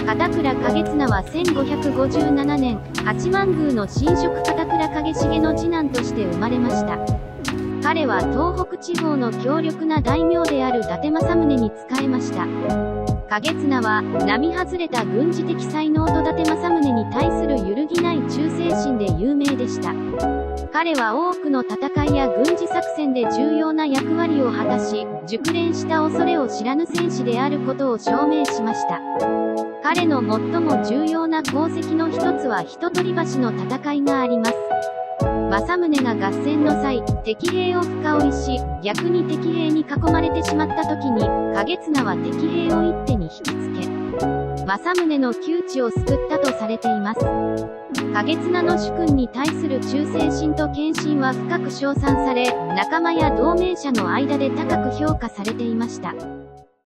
片倉景綱は1557年、八幡宮の神職片倉景重の次男として生まれました。彼は東北地方の強力な大名である伊達政宗に仕えました。景綱は、並外れた軍事的才能と伊達政宗に対する揺るぎない忠誠心で有名でした。彼は多くの戦いや軍事作戦で重要な役割を果たし、熟練した恐れを知らぬ戦士であることを証明しました。彼の最も重要な功績の一つは人取橋の戦いがあります。政宗が合戦の際、敵兵を深追いし、逆に敵兵に囲まれてしまった時に、景綱は敵兵を一手に引きつけ、政宗の窮地を救ったとされています。景綱の主君に対する忠誠心と献身は深く称賛され、仲間や同盟者の間で高く評価されていました。